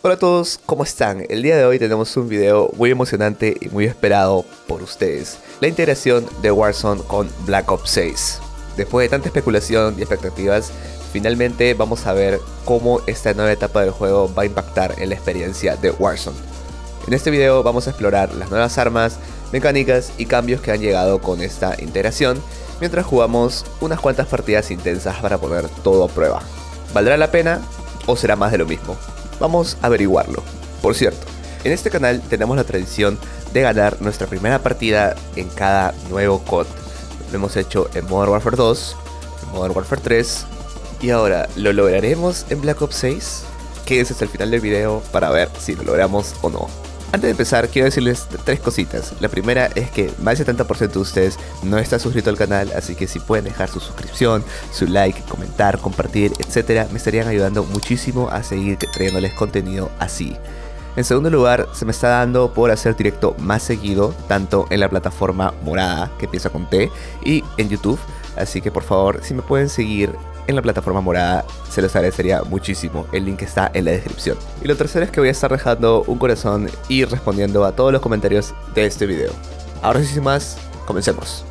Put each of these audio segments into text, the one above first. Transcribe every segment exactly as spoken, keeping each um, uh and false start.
Hola a todos, ¿cómo están? El día de hoy tenemos un video muy emocionante y muy esperado por ustedes. La integración de Warzone con Black Ops seis. Después de tanta especulación y expectativas, finalmente vamos a ver cómo esta nueva etapa del juego va a impactar en la experiencia de Warzone. En este video vamos a explorar las nuevas armas, mecánicas y cambios que han llegado con esta integración, mientras jugamos unas cuantas partidas intensas para poner todo a prueba. ¿Valdrá la pena o será más de lo mismo? Vamos a averiguarlo. Por cierto, en este canal tenemos la tradición de ganar nuestra primera partida en cada nuevo C O D. Lo hemos hecho en Modern Warfare dos, en Modern Warfare tres y ahora, ¿lo lograremos en Black Ops seis? Quédense hasta el final del video para ver si lo logramos o no. Antes de empezar, quiero decirles tres cositas. La primera es que más del setenta por ciento de ustedes no está suscrito al canal, así que si pueden dejar su suscripción, su like, comentar, compartir, etcétera, me estarían ayudando muchísimo a seguir trayéndoles contenido así. En segundo lugar, se me está dando por hacer directo más seguido, tanto en la plataforma morada, que empieza con T, y en YouTube. Así que por favor, si me pueden seguir en la plataforma morada, se los agradecería muchísimo. El link está en la descripción. Y lo tercero es que voy a estar dejando un corazón y respondiendo a todos los comentarios de este video. Ahora sí, sin más, comencemos.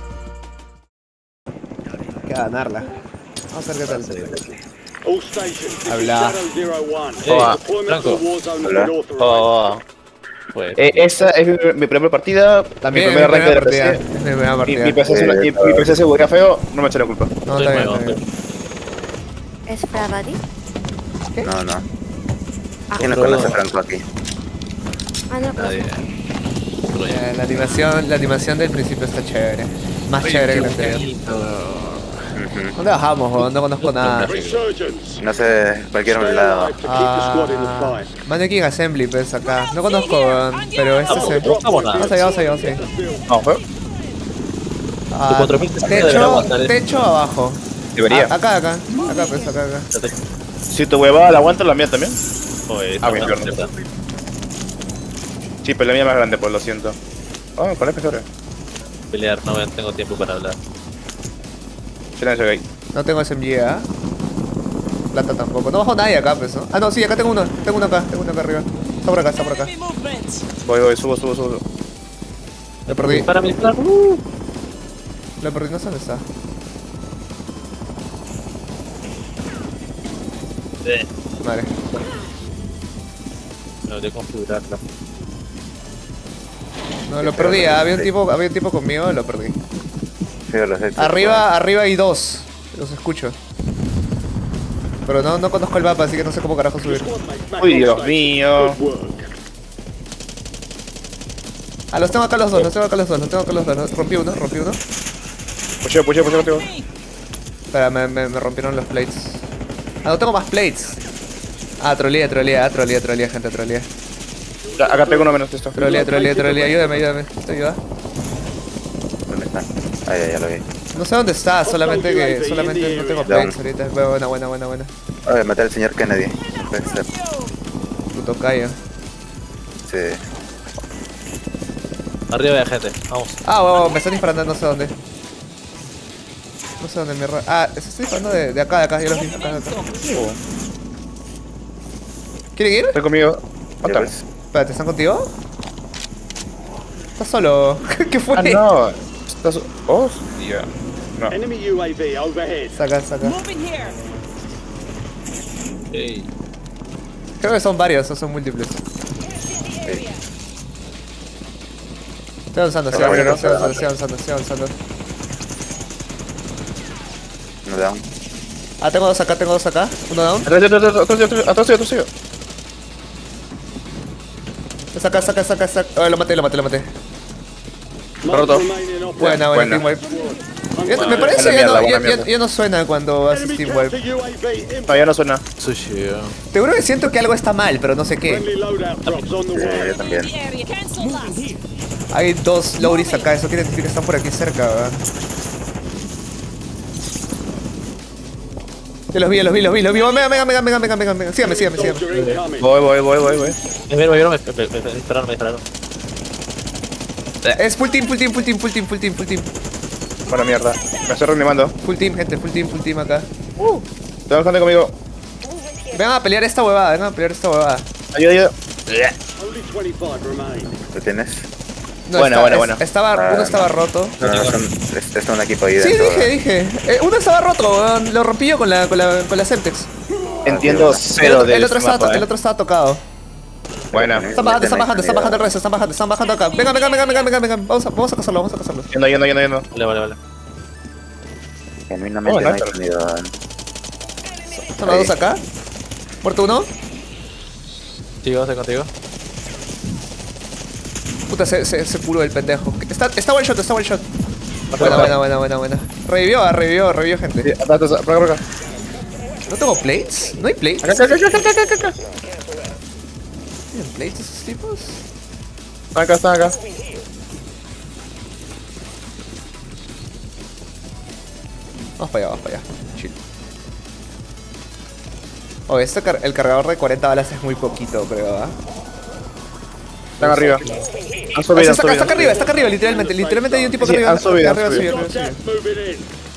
Hay que ganarla. Vamos a ver qué tal. Habla. Hola, Franco. Hola. Oh, pues. eh, esa es mi, mi primera partida. También mi primera mi primera arranque de partida. P C. Es mi primera partida. Mi, mi P C, se, mi, mi P C se buguea feo, no me eché la culpa. No, está bien, está bien. ¿Es Fravadi? No, no. Ah, ¿Quién no conoce a Franco aquí? ah, no, pues. Nadie. Eh, La animación, la animación del principio está chévere. Más chévere que la anterior. Ujú. ¿Dónde bajamos, weón? No conozco nada. No sé, cualquier un lado. Ah, Mannequin Assembly, pues acá. No conozco, weón, pero este Vamos, se. no buscamos nada. Vamos allá, vamos allá, vamos allá. No, feo. Ah, cuatro mil trescientos debería techo, aguantar, ¿eh? techo abajo. Debería. Ah, acá, acá. Acá, pues, acá, acá. Si tu huevada la aguanta, la mía también. Pues, Ah, mi infierno. Sí, pero la mía es más grande, pues lo siento. Oh, con el P C ahora. pelear, no tengo tiempo para hablar. Silencio gay. No tengo S M G, ¿ah? Plata tampoco. No bajo nadie acá, pues, ¿no? Ah, no, sí, acá tengo uno. Tengo uno acá, tengo uno acá arriba. Está por acá, está por acá. Voy, voy, subo, subo, subo. Lo perdí. Para mi plan. Uh. Lo perdí, no sé dónde está. Eh, Vale. me voy a configurarla. No, lo perdí, ¿ah? Había un tipo, había un tipo conmigo, lo perdí. Fío los hechos. Arriba, arriba hay dos. Los escucho. Pero no, no conozco el mapa, así que no sé cómo carajo subir. Uy, Dios mío. Ah, los tengo acá los dos, los tengo acá los dos, los tengo acá los dos. Los- Rompí uno, rompí uno. Pusheo, pusheo, pusheo contigo. Espera, me, me, me rompieron los plates. Ah, no tengo más plates. Ah, trolea, trolea, ah, trolea, trolea, gente, trolea. Ya, acá tengo uno menos de esto. Trolea, trolea, trolea, ayúdame, ayúdame. ¿Te ayuda? ¿Dónde está? Ah, ya, ya lo vi. No sé dónde está, solamente que solamente no tengo plates ahorita. Buena, buena, buena, buena. Oye, matar al señor Kennedy. Puede ser. Puto callo. Sí. Arriba hay gente, vamos. Ah, wow, me están disparando, no sé dónde. No sé dónde mierda. Ah, se está disparando de, de acá, de acá, yo los vi, acá, de acá. ¿Quieren ir? Estoy conmigo. Ya ¿Cuánto? ves. Espérate, ¿están contigo? ¿Estás solo? ¿Qué fue? Ah, no. Estás. Hostia. No. Enemy U A V overhead. Saca, saca. Ey. Creo que son varios, o son múltiples. Estoy avanzando, estoy avanzando, estoy avanzando, estoy avanzando, estoy avanzando. No down. Ah, tengo dos acá, tengo dos acá. Uno down. Atrás, atrás, atrás, atrás, atrás, atrás, atrás, atrás. Saca, saca, saca, saca. Oh, lo maté, lo maté, lo maté. Roto. Buena, buena, Buena. team wipe. Ya- Me parece Buena que ya no, mierda, ya, buena ya- mierda. ya no suena cuando haces team wipe. No, ya no suena. Sushi. eh. Te juro que siento que algo está mal, pero no sé qué. Sí, yo también. Hay dos Lowrys acá, eso quiere decir que están por aquí cerca, ¿verdad? Ya los vi, ya los vi, los vi, los vi. Venga, venga, venga, venga, venga, venga, venga. Sígame, sígame, sígame. Voy, voy, voy, voy, voy. Me vieron, me vieron, me, me, me, me dispararon, me dispararon. Es full team, full team, full team, full team, full team, full team. Buena mierda. Me estoy reanimando. Full team, gente, full team, full team acá. Tengo gente conmigo. Vengan a pelear esta huevada, vengan a pelear esta huevada. Ayuda, ayuda. ¿Lo tienes? No, Buena, está- buena, es- buena. Estaba, Ah, uno estaba roto. No, no, son, es, es un equipo ahí Sí, dentro. dije, dije. Eh, uno estaba roto, weón. Lo rompí yo con la, con la, con la Semtex. Entiendo El cero otro, de el, otro estaba, mapa, to- eh. el otro estaba tocado. Buena. Están bajando, están bajando, están bajando el resto, están bajando, están bajando acá. Venga, venga, venga, venga, venga, venga. Vamos a, vamos a cazarlo, vamos a cazarlo. Yendo, yendo, yendo, yendo. Vale, vale, vale. Genuinamente Oh, no hay no, sonido. Son los dos acá. Muerto uno. Sigo, estoy contigo. Puta, se, se, se curó el pendejo. Está, está one shot, está one shot. Buena, buena, buena, buena, buena. Revivió, ah, revivió, revivió Sí, gente. acá, acá, por acá, por acá. ¿No tengo plates? ¿No hay plates? Acá, acá, acá, acá, acá, acá. ¿Tienen plates esos tipos? Acá, están acá. Vamos para allá, vamos para allá. Chill. Oh, este car el cargador de cuarenta balas es muy poquito, creo, ¿ah? Están arriba. Han Ah, subido, sí, han está, acá, está acá subido. arriba, está acá arriba, literalmente. Literalmente hay un tipo acá Sí, arriba. han subido, acá han arriba, subido. subió, arriba, subió.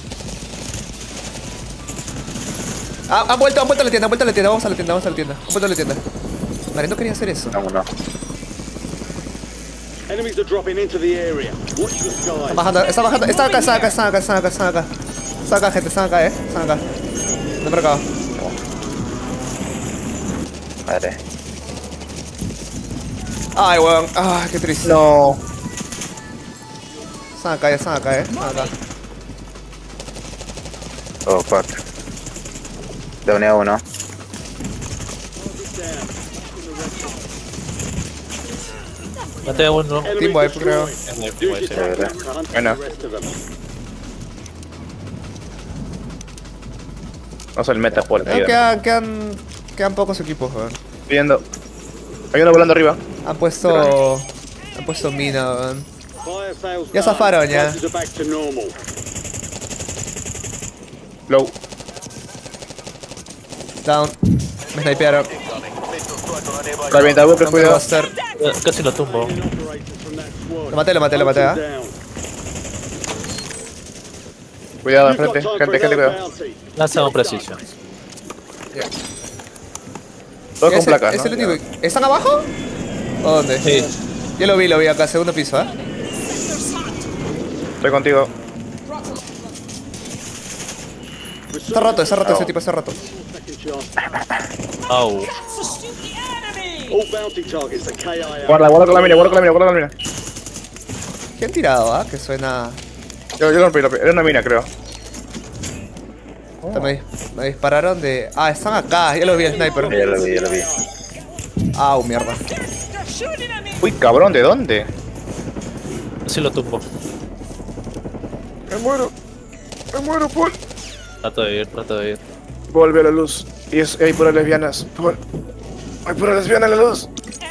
Ah, han vuelto, han vuelto a la tienda, han vuelto a la tienda, vamos a la tienda, vamos a la tienda. Han vuelto a la tienda. Vale, no quería hacer eso. No, no. Enemies are dropping into the area. Watch the Está skies. bajando, está bajando, está acá, está acá, está acá, está acá, está acá. Está acá, gente, están acá, eh. Están acá. No me acá. Madre. Ay, weón. Ay, qué triste. No. Están acá, ya están acá, eh. Están acá. Oh, fuck. Downé a uno. Maté a uno. Enemy Team wipe, creo. destroyed. Team Use wipe, your sí. tactics to hunt Bueno. the rest of them. Vamos al meta por No, ahí. quedan, quedan, quedan pocos equipos, weón. Viendo. Hay uno volando arriba. Han puesto, han puesto mina, weón. Fire sales Ya done. zafaron, ya. Prices are back to normal. Low. Down. Me snipearon. Revienta buque, No me cuidado. buster. Eh, Casi lo tumbo. Operators from that squad. Lo maté, lo maté, lo maté, ah. Down. Cuidado You've got enfrente. time Gente, for gente, another cuidado. bounty. Lanza un precision. Todos con Es el- placas, es ¿no? el único. ¿Están abajo? ¿O dónde? Sí. Yo lo vi, lo vi acá, segundo piso, ¿eh? Estoy contigo. Está roto, está roto, ese tipo está roto. Second chance. Au. All bounty targets are K I A. Guarda, guarda con la mina, guarda con la mina, guarda con la mina. ¿Qué han tirado, ah? Que suena. Yo, yo lo rompí, lo rompí. Era una mina, creo. Puta, Me, me dispararon de. Ah, están acá, ya lo vi el sniper. Ya lo vi, ya lo vi. Au, mierda. Uy, cabrón, ¿de dónde? Casi lo tumbo. Me muero. Me muero, Paul. Trato de ir, trato de ir. Vuelve a la luz. Y es, hay puras lesbianas. Paul. Hay puras lesbianas en la luz.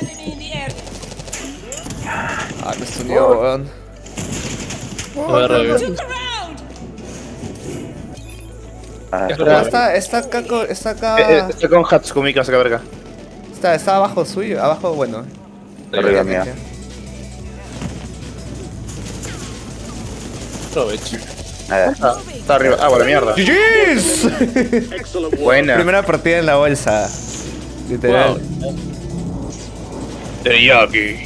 Ah, me estuneó, weón. Me voy a revivir. Ah, Ah, está, está acá, co- está Eh, eh, acá. Estoy con Hatsumi, que hace verga. Está, está abajo suyo, abajo, bueno. arriba mía. Aprovecho. Nada. Ah, está arriba. Ah, bueno, mierda. G G's. Excellent work. Buena. Primera partida en la bolsa. Literal. Wow. Teriyaki.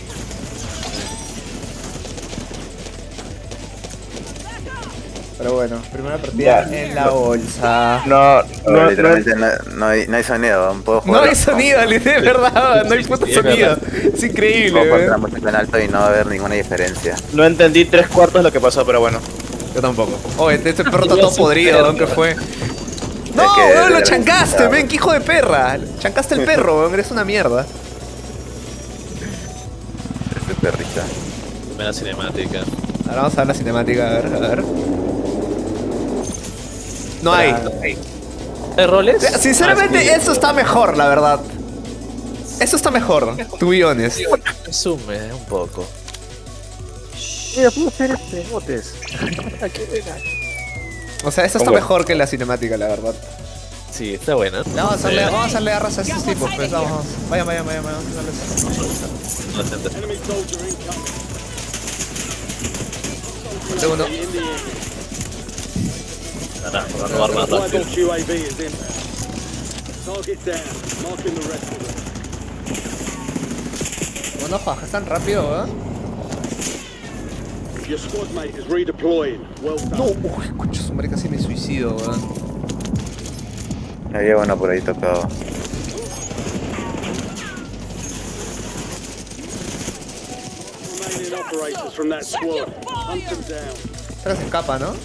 Pero bueno, primera partida Ya. en la bolsa. No, No, no, no. literalmente no, no hay, no hay sonido. No puedo No jugar. hay sonido, li- de verdad, no hay puto Sí, es sonido. verdad. Es increíble, Puedo weón. contra mucho en alto y no va a haber ninguna diferencia. No entendí tres cuartos lo que pasó, pero bueno. Yo tampoco. Oh, este, este perro está todo podrido, weón, ¿qué fue? No, Es que weón, lo de- chancaste, claro. ven, qué hijo de perra. Chancaste el perro, weón, eres una mierda. Este perrita. Primera cinemática. Ahora vamos a ver la cinemática, a ver, a ver. No hay. ¿Hay roles? Sinceramente, Ah, sí. eso está mejor, la verdad. Eso está mejor, to be honest. Resume un poco. O sea, eso está ¿Cómo? mejor que la cinemática, la verdad. Sí, está buena. Vamos a hacerle, Eh, vamos a hacerle garras a estos tipos, pues vamos, vamos. Vayan, vayan, vayan, vayan. no entiendo. Enemy soldier incoming. Segundo. In the air. Carajo, va a robar más Five rápido. Bolt U A V is inbound. Target down. Marking the rest of them. No nos bajas tan rápido, ¿verdad? Your squad mate is redeploying. Well done. No, uy, escucho su madre, casi me suicido, ¿verdad? Había uno por ahí tocado. Remaining operators from that squad. Hunt them down. Pero se escapa, ¿no?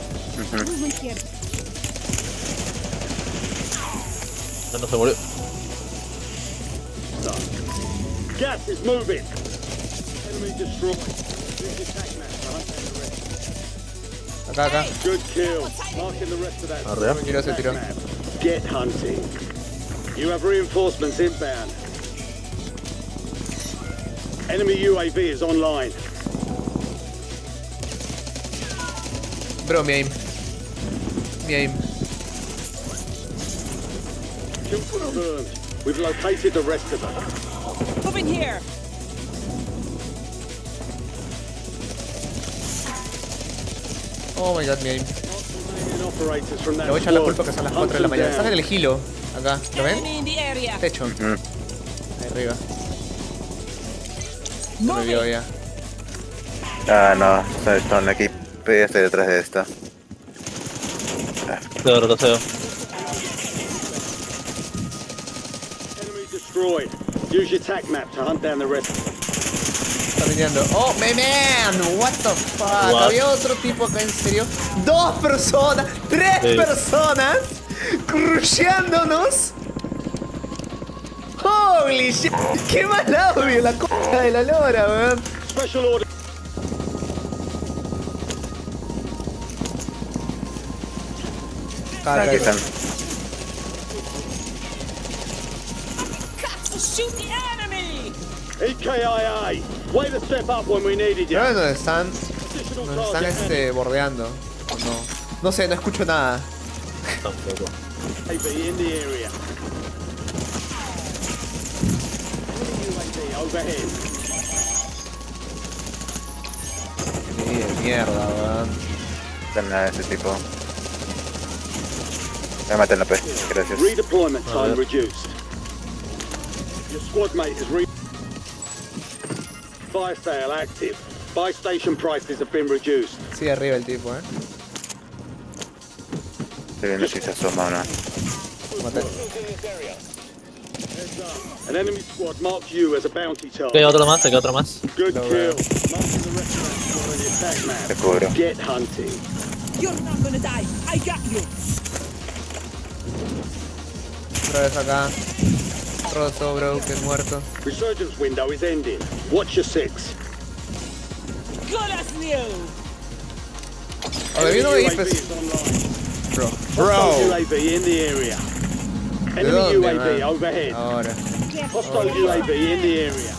No, no se murió. Gas is moving. Enemy destroyed. Use your tac map to hunt down the rest. Acá, acá. Good kill. Marking the rest of that. Arriba. squad in Tiro, your se tac tiró. map. Get hunting. You have reinforcements inbound. Enemy U A V is online. Bro, mi aim. Mi aim. Kill confirmed. We've located the rest of them. Moving here. Oh my god, mi aim. Remaining operators from that Le voy a echar la squad. culpa que son las Hunt cuatro de la them mañana. down. Sacan el gilo. Acá, ¿lo ven? Enemy in the area. Techo. Ujú. Ahí arriba. No me vio ya. Ah, no, está- están aquí. Estoy estoy detrás de esta. Retrocedo, retrocedo. Enemy destroyed. Use your tac map to hunt down the rest. Está viniendo. Oh, me man, what the fuck. What? Había otro tipo acá, en serio. Dos personas, tres Sí. personas, crusheándonos. Holy shit, qué mal audio, la coja de la lora, weón. Special order. Acá, Aquí acá. están. Shoot the enemy. E K I A. Way to step up when we needed you. Creo que nos están, Additional nos están target este, bordeando. ¿O no? No sé, no escucho nada. Tampoco. U A V in the area. Enemy U A V overhead. Sí, de mierda, weón. Están a ese tipo. Me maten la P. Gracias. Redeployment A time ver. reduced. Your squad mate is re. Fire sale active. Buy station prices have been reduced. Sí, arriba el tipo, eh. Estoy viendo si se asoma o no. Maté. An enemy squad marks you as a bounty Queda target. otro más, queda otro más. Good Lo kill. veo. Marking the rest of that squad on your attack Te map. cubro. Get hunting. You're not gonna die. I got you. Otra vez acá. Roto, broken, muerto. Resurgence window is ending. Watch your six. Good as new. A ver, viene uno Enemy ahí, U A V pues. is online. Bro. Hostile U A V in the area. ¿De Enemy dónde, U A V man? overhead. Ahora. Hostile U A V in the area.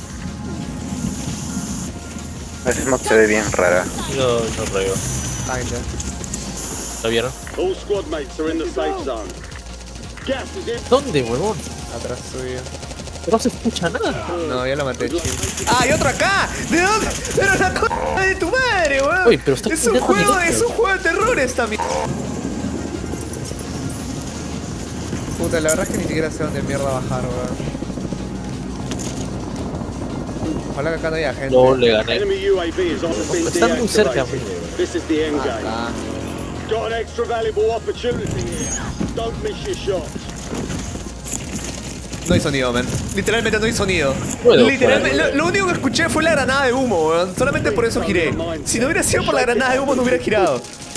Esa smoke se ve bien rara. Yo no traigo. Kinda. ¿Lo vieron? All squad mates are in the safe zone. Gas is in. ¿Dónde, huevón? Atrás suyo. No se escucha nada. No, ya lo maté, chill. ¡Ah, hay otro acá! ¿De dónde? ¡Pero la c*** de tu madre, weón! Uy, pero está es un cuidando juego, mi es un juego de terror esta mierda. Puta, la verdad es que ni siquiera sé dónde mierda bajar, weón. Ojalá que acá no haya gente. No le gané. Enemy U A V is on the scene. Están muy cerca, deactivated. This is the end game. Acá. Got an extra valuable opportunity here. Don't miss your shot. No hay sonido, man. Literalmente no hay sonido. Puedo, Literalmente, puedo. lo, lo único que escuché fue la granada de humo, weón. Solamente por eso giré. Si no hubiera sido por la granada de humo, no hubiera girado.